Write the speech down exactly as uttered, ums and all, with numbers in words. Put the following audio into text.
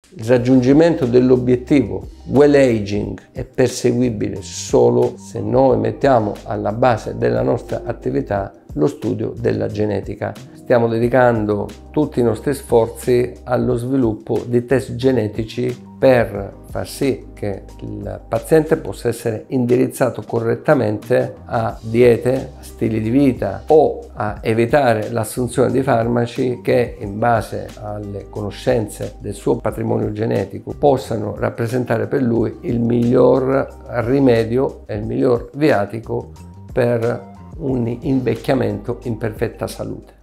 Il raggiungimento dell'obiettivo well aging è perseguibile solo se noi mettiamo alla base della nostra attività lo studio della genetica. Stiamo dedicando tutti i nostri sforzi allo sviluppo di test genetici per far sì che il paziente possa essere indirizzato correttamente a diete, a stili di vita o a evitare l'assunzione di farmaci che, in base alle conoscenze del suo patrimonio genetico, possano rappresentare per lui il miglior rimedio e il miglior viatico per un invecchiamento in perfetta salute.